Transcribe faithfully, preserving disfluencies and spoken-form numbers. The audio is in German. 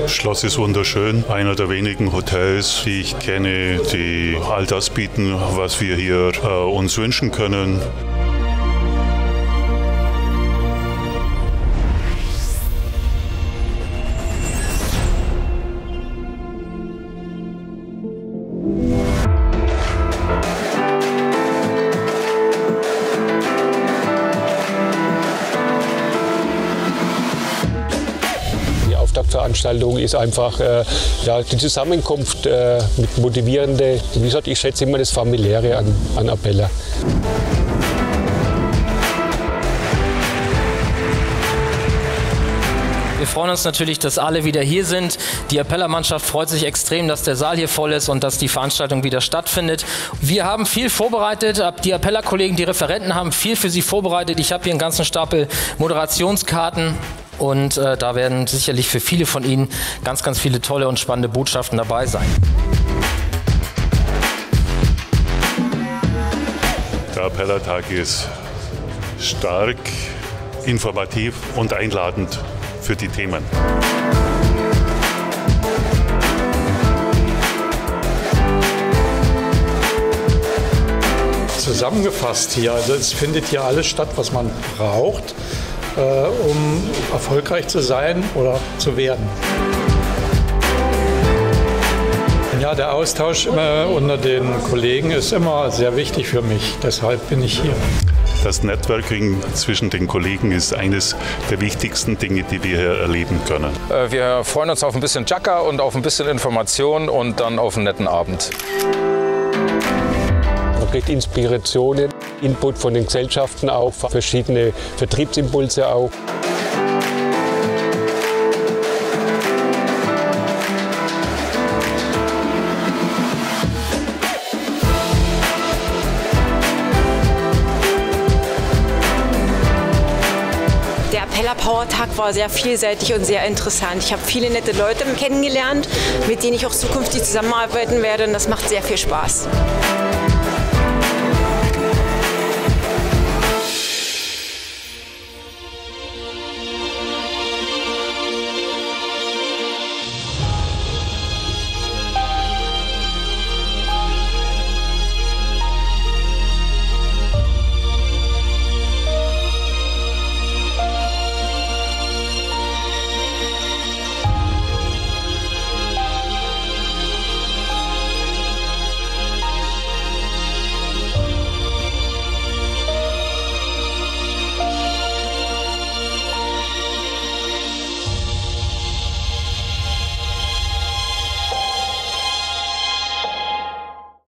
Das Schloss ist wunderschön. Einer der wenigen Hotels, die ich kenne, die all das bieten, was wir hier äh, uns wünschen können. Veranstaltung ist einfach äh, ja, die Zusammenkunft äh, mit motivierende, wie gesagt, ich schätze immer das Familiäre an, an Apella. Wir freuen uns natürlich, dass alle wieder hier sind. Die Apella-Mannschaft freut sich extrem, dass der Saal hier voll ist und dass die Veranstaltung wieder stattfindet. Wir haben viel vorbereitet. Die Apella-Kollegen, die Referenten haben viel für Sie vorbereitet. Ich habe hier einen ganzen Stapel Moderationskarten. Und äh, da werden sicherlich für viele von Ihnen ganz, ganz viele tolle und spannende Botschaften dabei sein. Der Apella-Tag ist stark, informativ und einladend für die Themen. Zusammengefasst hier, also es findet hier alles statt, was man braucht, um erfolgreich zu sein oder zu werden. Ja, der Austausch unter den Kollegen ist immer sehr wichtig für mich. Deshalb bin ich hier. Das Networking zwischen den Kollegen ist eines der wichtigsten Dinge, die wir hier erleben können. Wir freuen uns auf ein bisschen Chakra und auf ein bisschen Information und dann auf einen netten Abend. Man kriegt Inspirationen, Input von den Gesellschaften auch, verschiedene Vertriebsimpulse auch. Der Apella Power Tag war sehr vielseitig und sehr interessant. Ich habe viele nette Leute kennengelernt, mit denen ich auch zukünftig zusammenarbeiten werde und das macht sehr viel Spaß.